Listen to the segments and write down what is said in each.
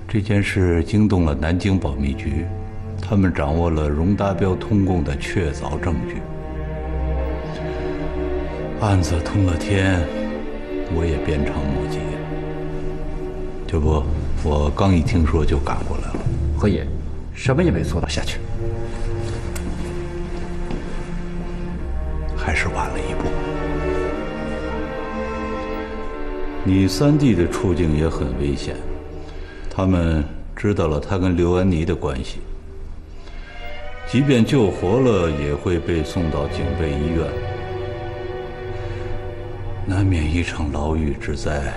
这件事惊动了南京保密局，他们掌握了荣达标通共的确凿证据。案子通了天，我也鞭长莫及。这不，我刚一听说就赶过来了。 何爷，什么也没做到，下去。 还是晚了一步。你三弟的处境也很危险，他们知道了他跟刘安妮的关系，即便救活了，也会被送到警备医院，难免一场牢狱之灾。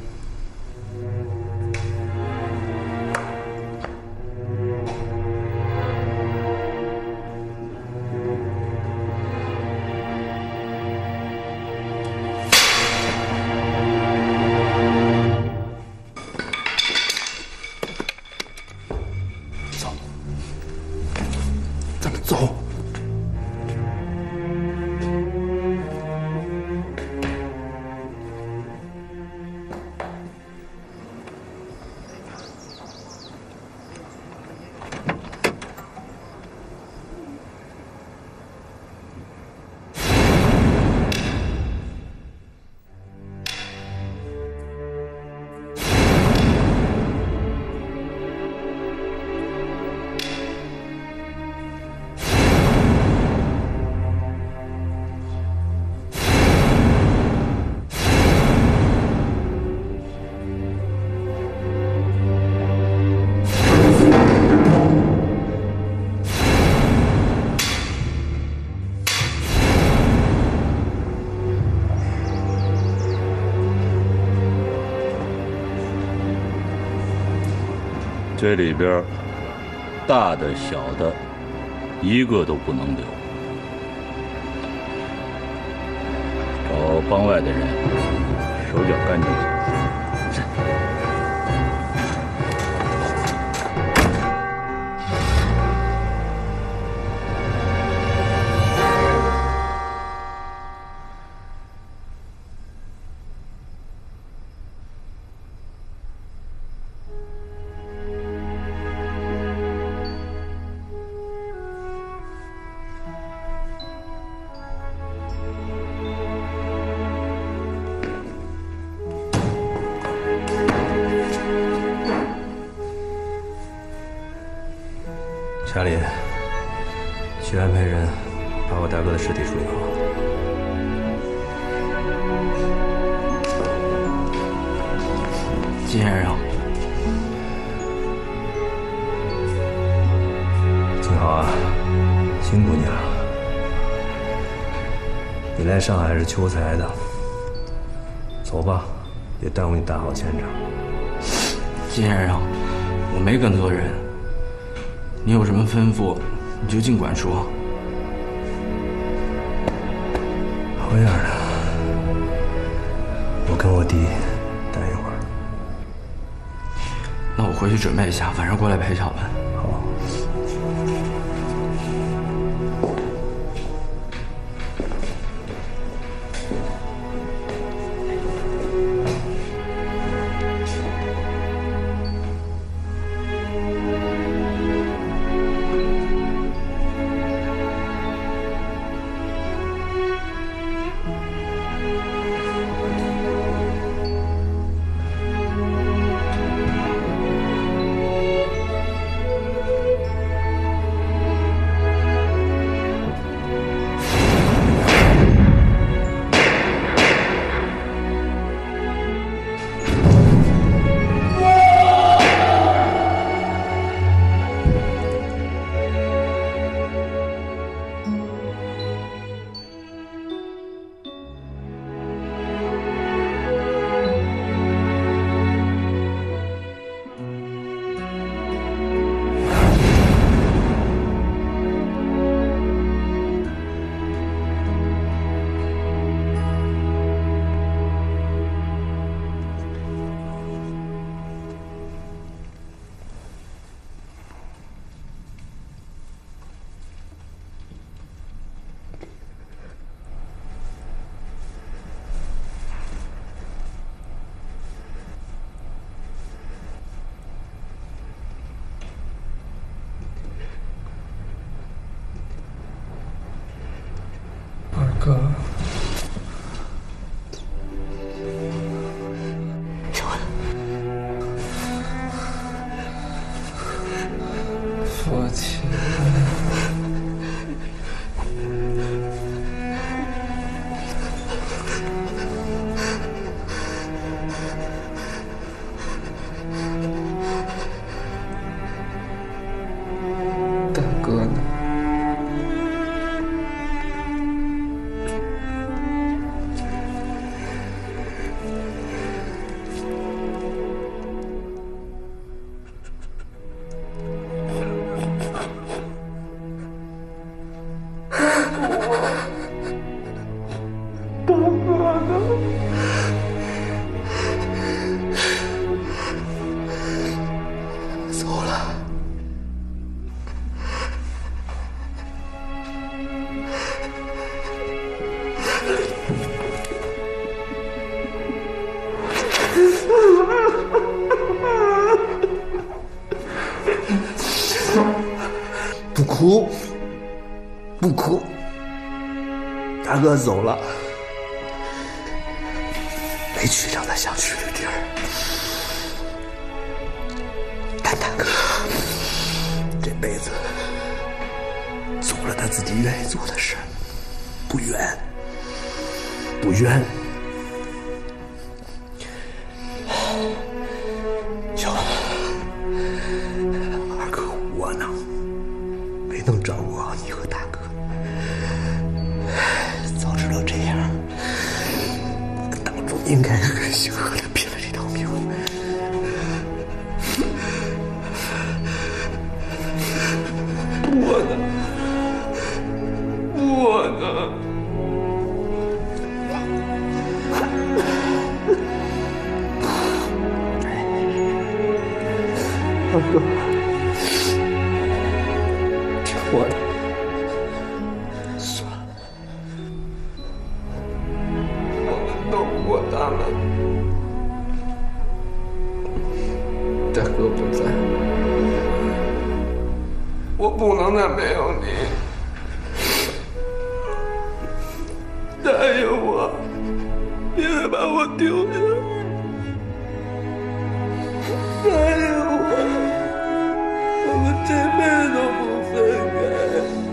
这里边大的小的一个都不能留，找帮外的人，手脚干净些。 查理，去安排人把我大哥的尸体处理好。 金先生， 挺好啊，辛苦你了。你来上海是求财的，走吧，别耽误你大好前程。 金先生，我没跟错人。你有什么吩咐，你就尽管说。 好样的！我跟我弟待一会儿。 那我回去准备一下，晚上过来陪小文。 好。 父亲。大哥呢？ 不哭，不哭，大哥走了，没去上他想去的地儿，但大哥这辈子做了他自己愿意做的事，不冤，不冤。就二哥窝囊，没能照顾好你和大哥。早知道这样，当初应该很星河的拼了这条命。 我呢？我呢？ 二哥，我的。算了， 我们斗不过他们。大哥不在，我不能再没有你。答应我，别再把我丢下。答应我，我们这辈子都不分开。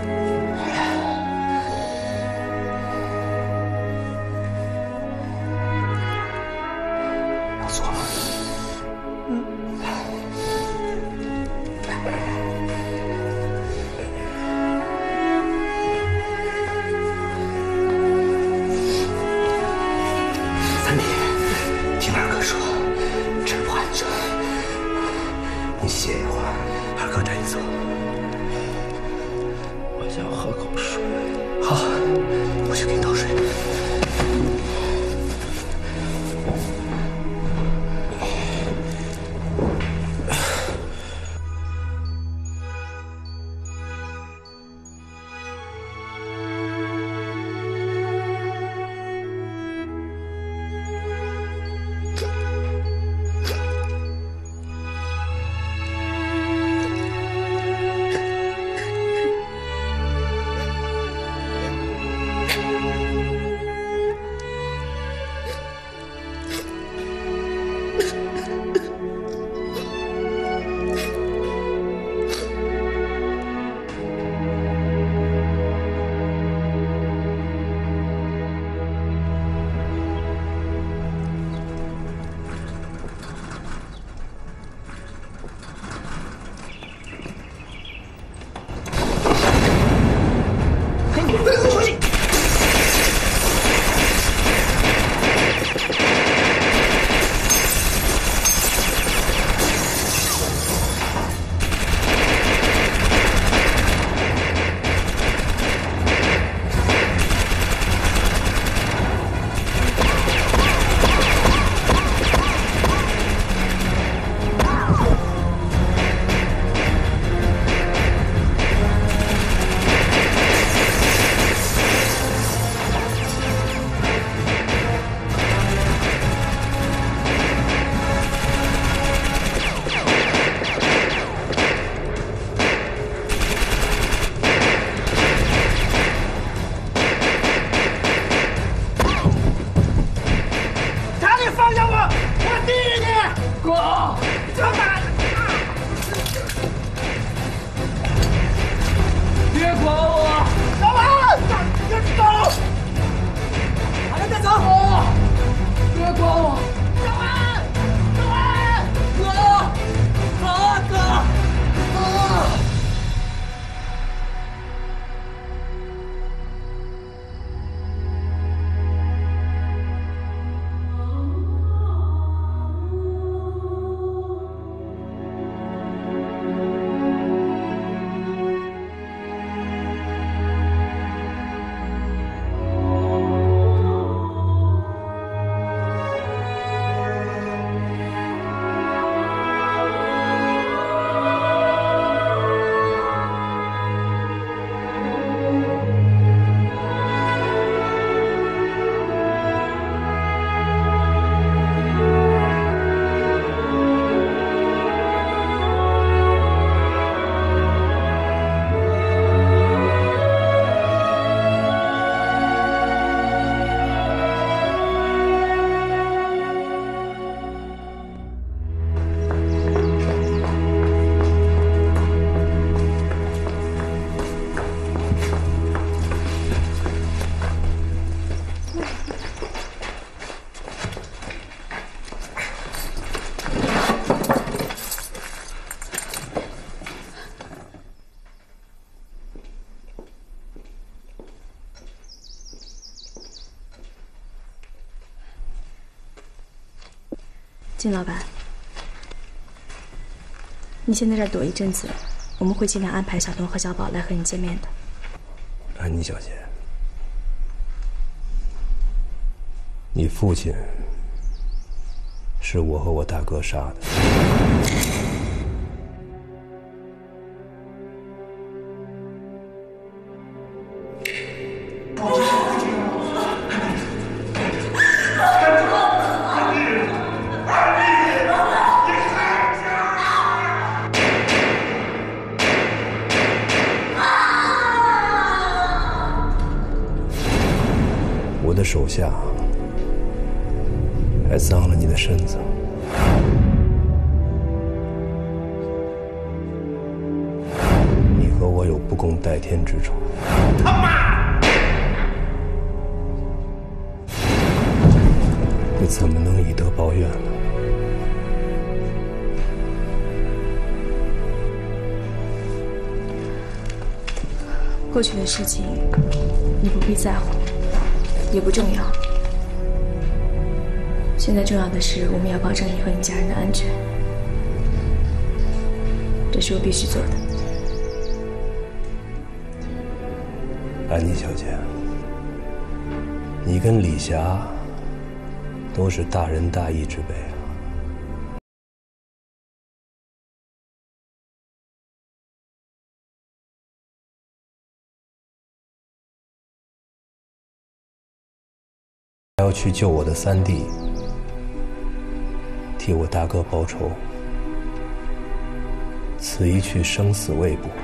我错了。三弟，听二哥说，这儿不安全，你歇一会儿，二哥带你走。 我想喝口水。 好，我去给你倒水。 金老板，你先在这儿躲一阵子，我们会尽量安排小童和小宝来和你见面的。 安妮小姐，你父亲是我和我大哥杀的。我的手下还脏了你的身子。你和我有不共戴天之仇。他妈！你怎么能以德报怨呢？ 过去的事情，你不必在乎。也不重要。现在重要的是，我们要保证你和你家人的安全，这是我必须做的。 安妮小姐，你跟李霞都是大仁大义之辈啊。要去救我的三弟，替我大哥报仇，此一去生死未卜。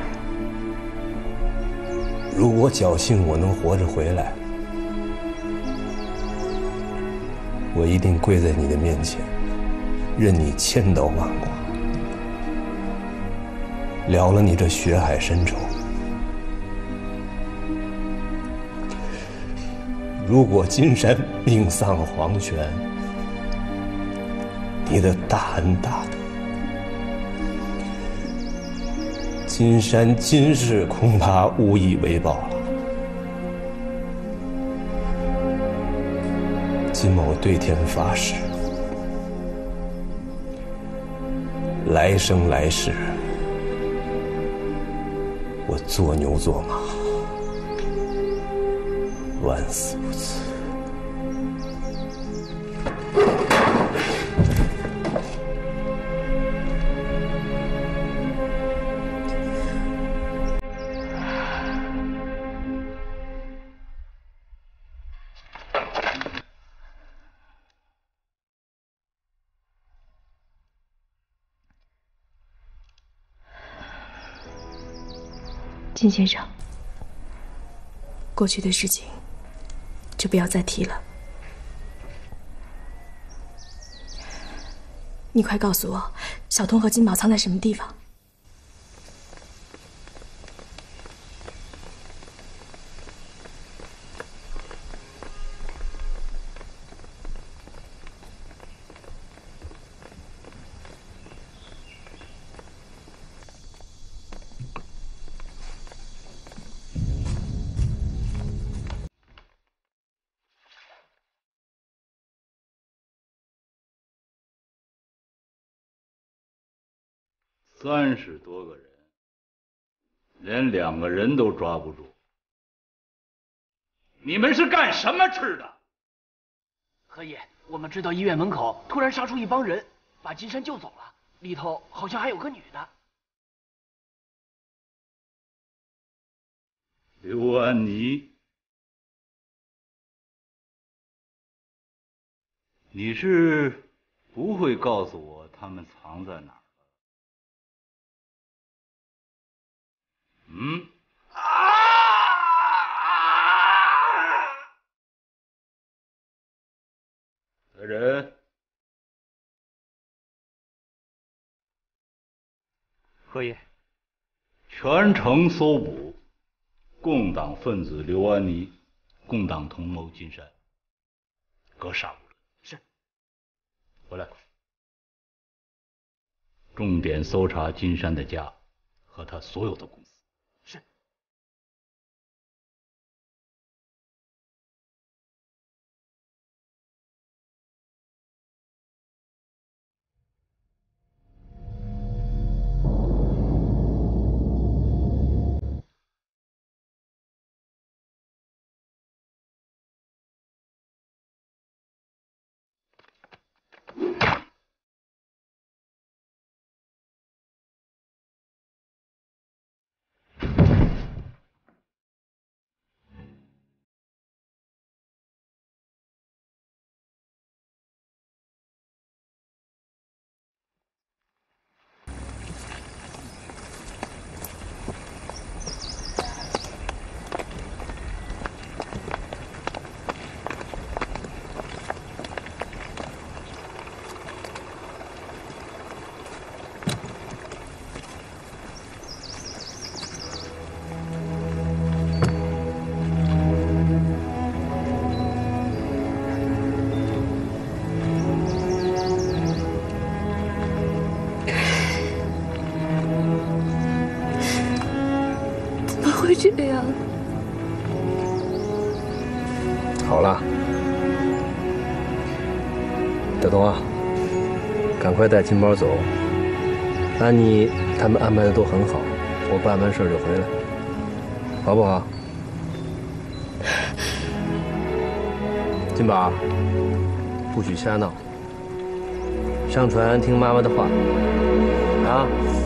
如果侥幸我能活着回来，我一定跪在你的面前，任你千刀万剐，了了你这血海深仇。如果金山命丧黄泉，你的大恩大德，金山今世恐怕无以为报了。金某对天发誓，来生来世，我做牛做马，万死不辞。 金先生，过去的事情就不要再提了。你快告诉我，小童和金宝藏在什么地方？ 30多个人，连2个人都抓不住，你们是干什么吃的？ 何爷，我们知道医院门口突然杀出一帮人，把金山救走了，里头好像还有个女的。 刘安妮，你是不会告诉我他们藏在哪儿？嗯？来人！ 何爷， 全城搜捕共党分子刘安妮，共党同谋金山，格杀勿论。 是。 回来。重点搜查金山的家和他所有的公司。 是。 这样。 好了，德东啊，赶快带金宝走。安妮他们安排的都很好，我办完事就回来，好不好？金宝，不许瞎闹，上船听妈妈的话，啊。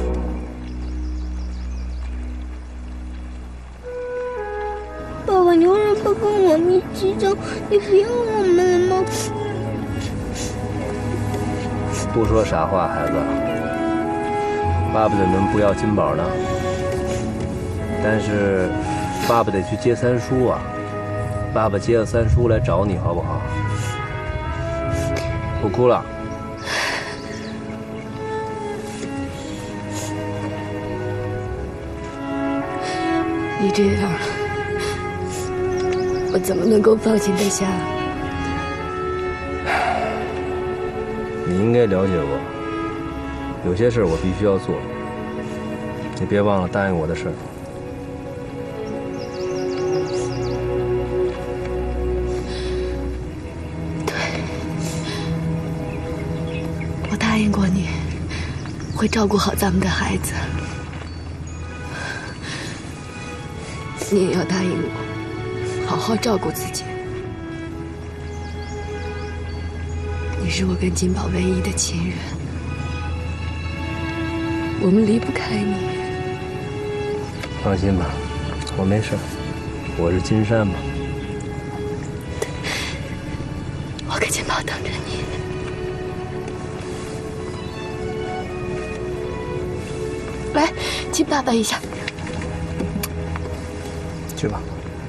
爸爸，牛人不跟我们一起走，你不要我们了吗？ 不说傻话，孩子。爸爸怎么不要金宝呢？但是，爸爸得去接三叔啊。爸爸接了三叔来找你，好不好？不哭了。 你这样，我怎么能够放心得下？ 你应该了解我，有些事我必须要做，你别忘了答应我的事。 我答应过你，会照顾好咱们的孩子。你也要答应我，好好照顾自己。你是我跟金宝唯一的亲人，我们离不开你。 放心吧，我没事，我是金山嘛。 我跟金宝等着你。来，亲爸爸一下。 去吧。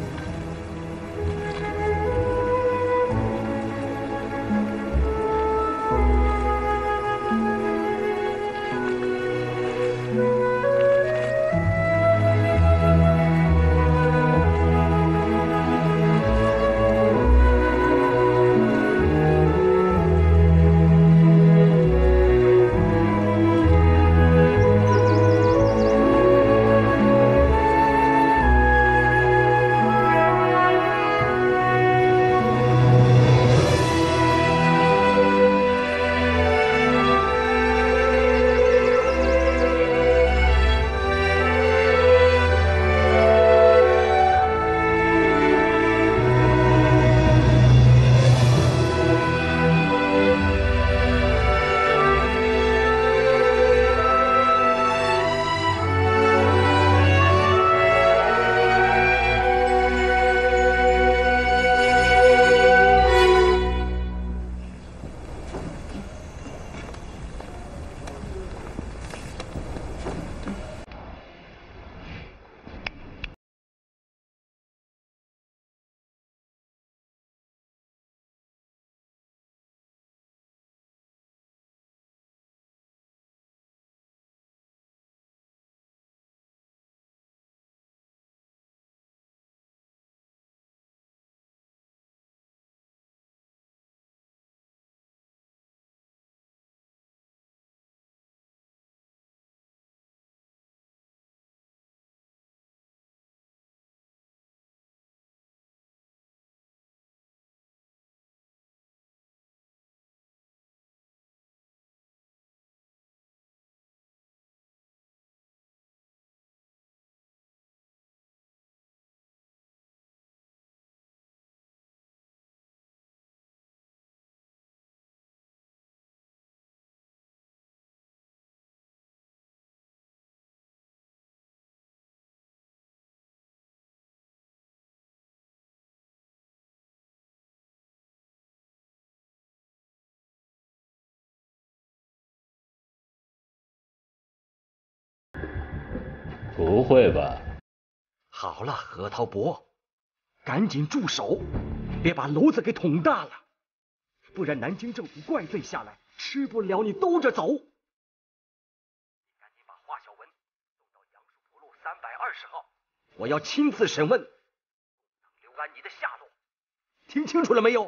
不会吧？ 好了，何涛伯，赶紧住手，别把篓子给捅大了，不然南京政府怪罪下来，吃不了你兜着走。赶紧把华小文送到杨树浦路320号，我要亲自审问，等刘安妮的下落。听清楚了没有？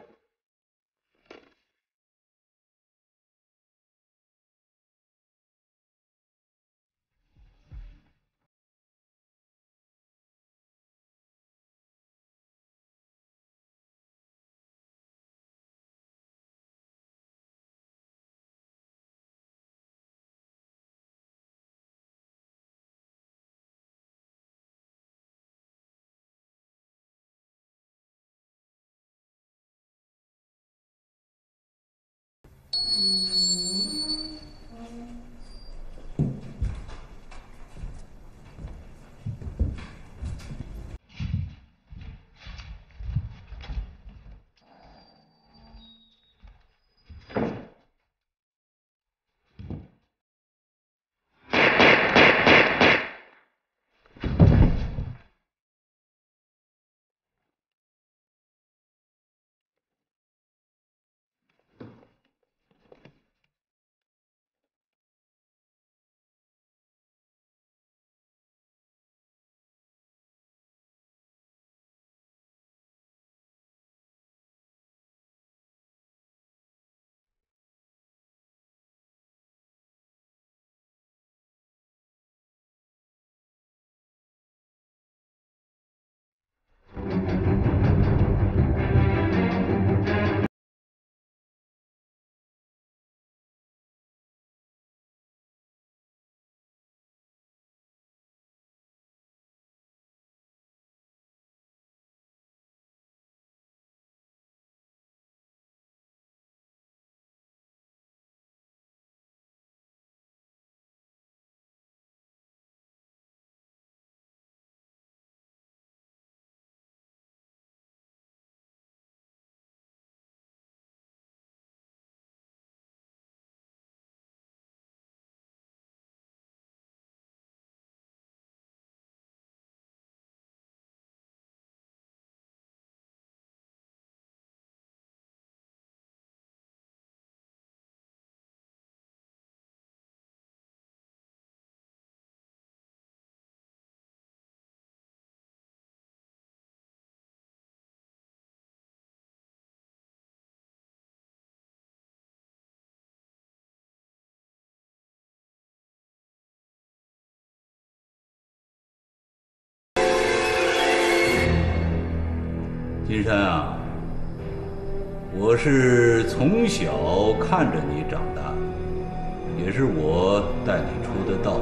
金山啊，我是从小看着你长大，也是我带你出的道，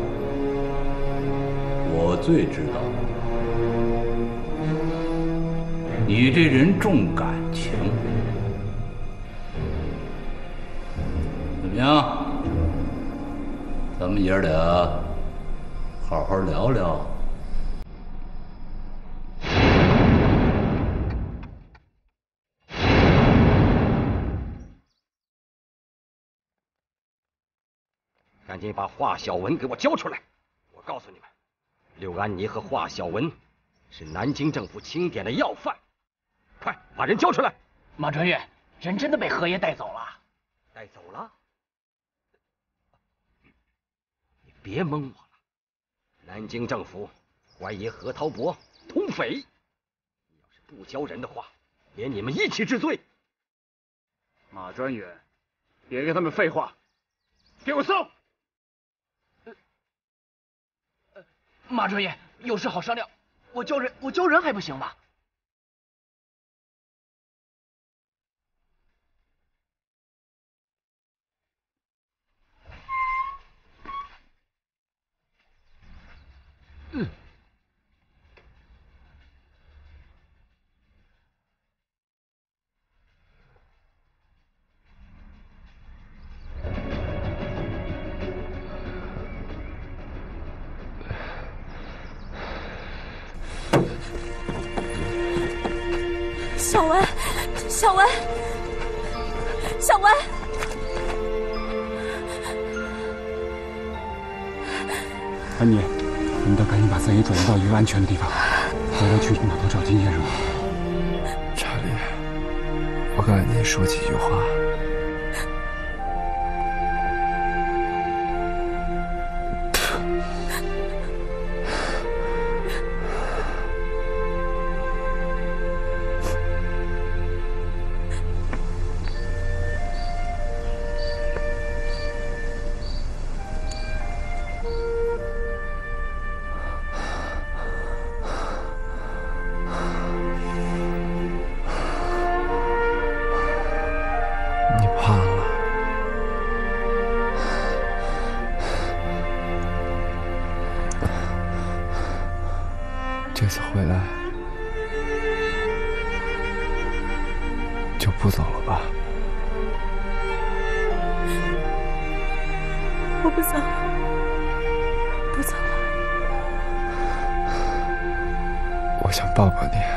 我最知道你这人重感情。怎么样？咱们爷俩好好聊聊。 赶紧把华晓文给我交出来！我告诉你们，刘安妮和华晓文是南京政府钦点的要犯，快把人交出来！ 马传阅，人真的被何爷带走了。 带走了？你别蒙我了！南京政府怀疑何涛伯通匪，你要是不交人的话，连你们一起治罪。 马专员，别跟他们废话，给我送！ 马专员，有事好商量，我交人还不行吗？ 小文，小文，小文， 安妮，我们得赶紧把三爷转移到一个安全的地方，回来去码头找金先生。 查理，我跟安妮说几句话。这次回来就不走了吧？ 我不走了，不走了。 我想抱抱你。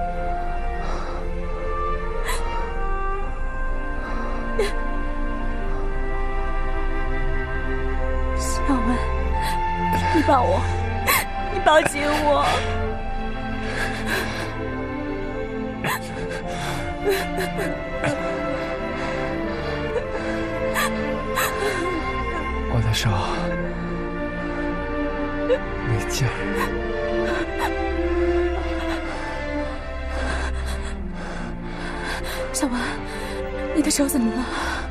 小文，你抱我，你抱紧我。 我的手没劲儿。 小文，你的手怎么了？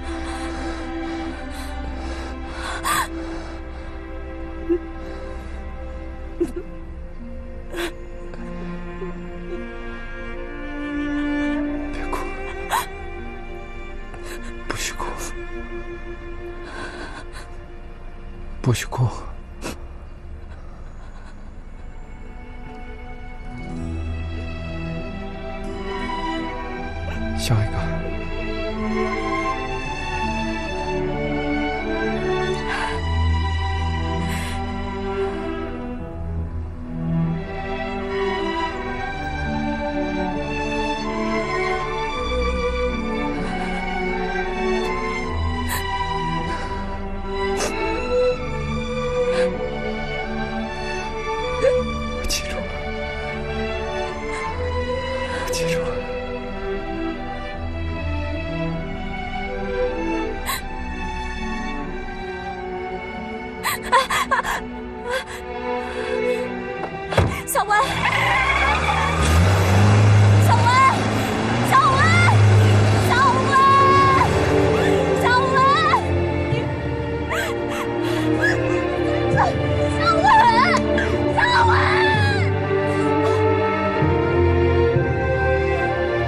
别哭，不许哭，不许哭。笑一个。我记住了，我记住了。 小文，小文，小文，小文，小文，小文，小文。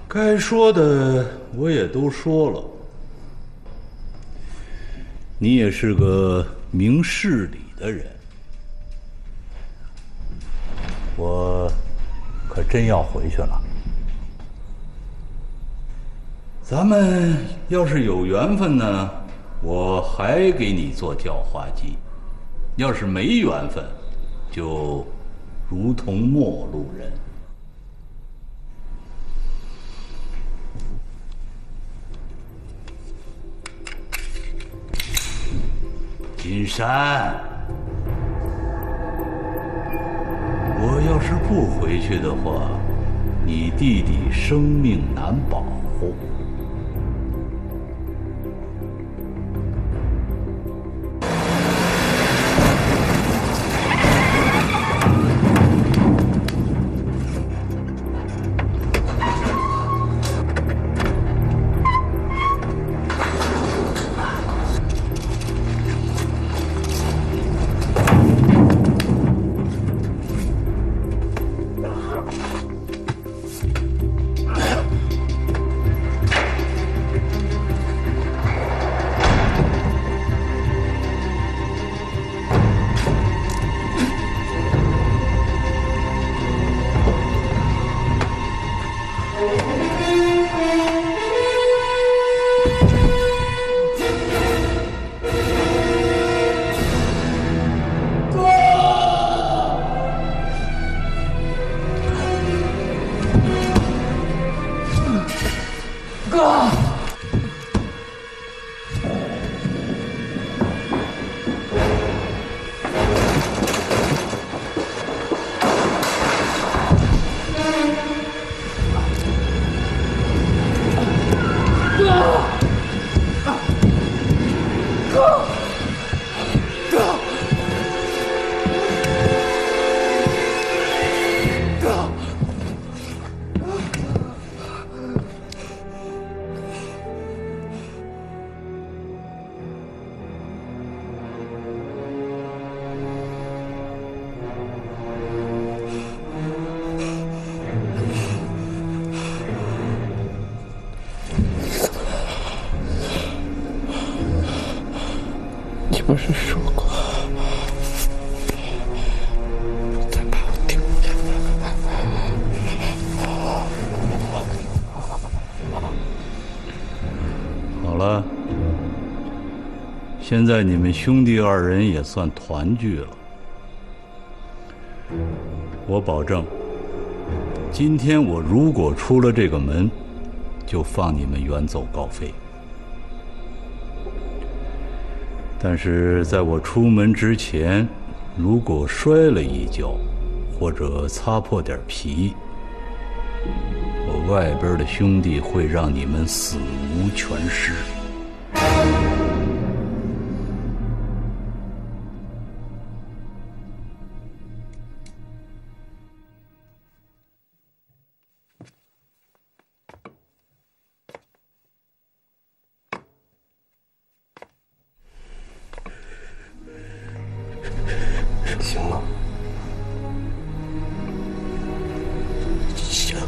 该说的我也都说了，你也是个明事理的人，我可真要回去了。咱们要是有缘分呢，我还给你做叫花鸡；要是没缘分，就如同陌路人。金山，我要是不回去的话，你弟弟生命难保。 你不是说过再把我丢下？ 好了，现在你们兄弟二人也算团聚了。我保证，今天我如果出了这个门，就放你们远走高飞。但是在我出门之前，如果摔了一跤，或者擦破点皮，我外边的兄弟会让你们死无全尸。 行了，行。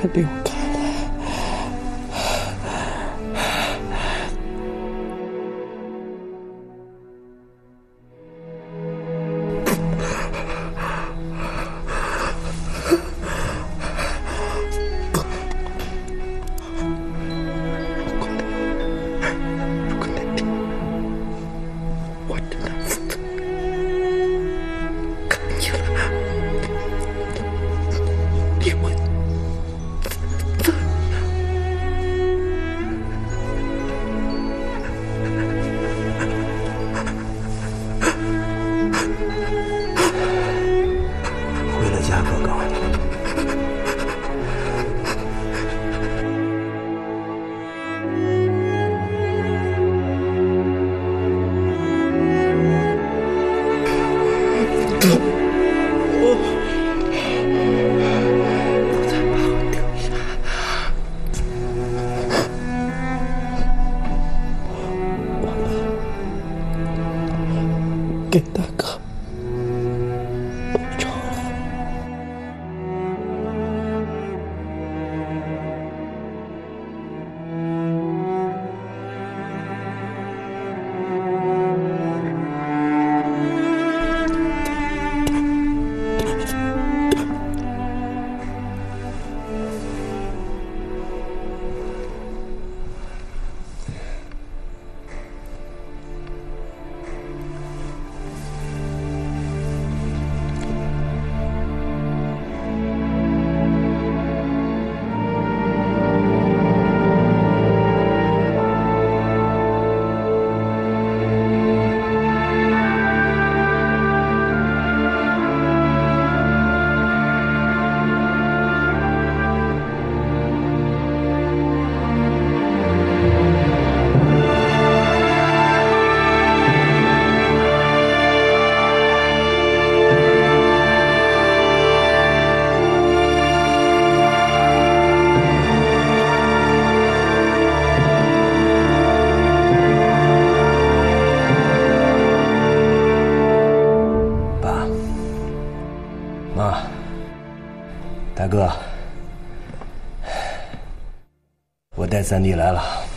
他溜开了。给大哥补偿了。 大哥，我带三弟来了。